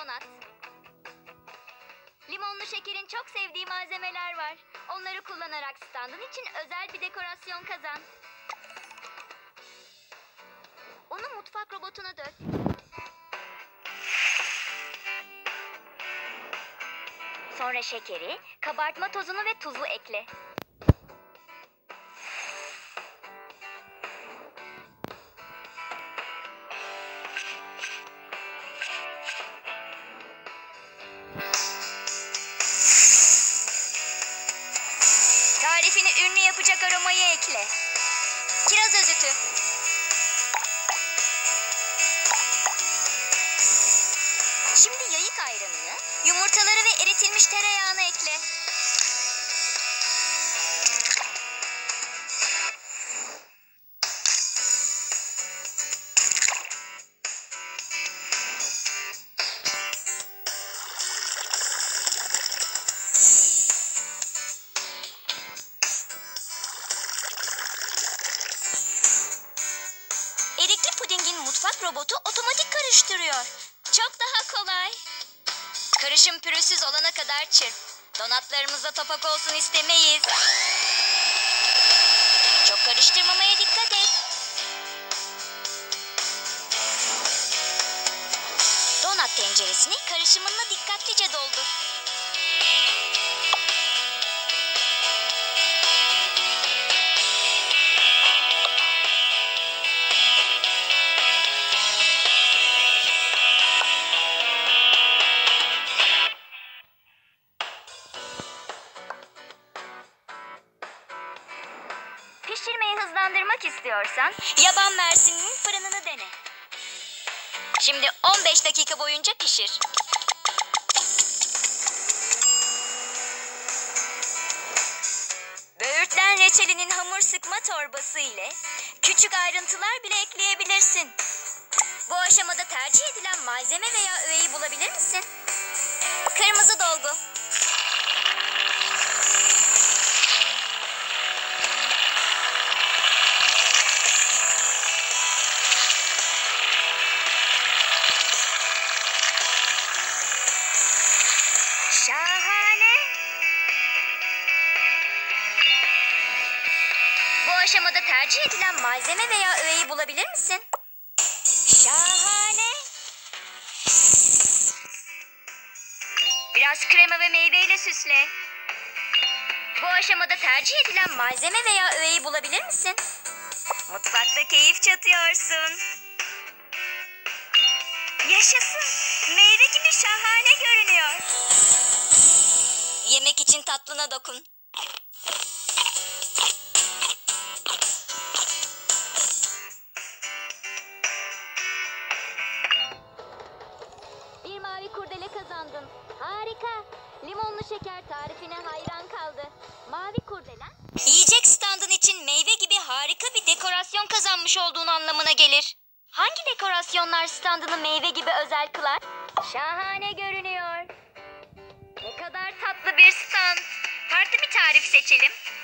donat. Limonlu şekerin çok sevdiği malzemeler var. Onları kullanarak standın için özel bir dekorasyon kazan. Onu mutfak robotuna dök. Sonra şekeri, kabartma tozunu ve tuzu ekle. Tarifini ünlü yapacak aromayı ekle. Kiraz özütü. Şimdi yayık ayranını, yumurtaları ve eritilmiş tereyağını ekle. Erikli pudingin mutfak robotu otomatik karıştırıyor. Çok daha kolay. Karışım pürüzsüz olana kadar çırp. Donatlarımızda topak olsun istemeyiz. Çok karıştırmamaya dikkat et. Donat tenceresini karışımınla dikkatlice doldur. Pişirmeyi hızlandırmak istiyorsan yaban mersinin fırınını dene. Şimdi 15 dakika boyunca pişir. Böğürtlen reçelinin hamur sıkma torbası ile küçük ayrıntılar bile ekleyebilirsin. Bu aşamada tercih edilen malzeme veya öğeyi bulabilir misin? Kırmızı dolgu. Şahane. Bu aşamada tercih edilen malzeme veya öğeyi bulabilir misin? Şahane. Biraz krema ve meyveyle süsle. Bu aşamada tercih edilen malzeme veya öğeyi bulabilir misin? Mutfakta keyif çatıyorsun. Yaşasın. Meyve gibi şahane görünüyor. Yemek için tatlına dokun. Bir mavi kurdele kazandın. Harika. Limonlu şeker tarifine hayran kaldı. Mavi kurdelen yiyecek standın için meyve gibi harika bir dekorasyon kazanmış olduğun anlamına gelir. Hangi dekorasyonlar standını meyve gibi özel kılar? Şahane görünüyor. Ne kadar tatlı bir stand. Farklı bir tarif seçelim.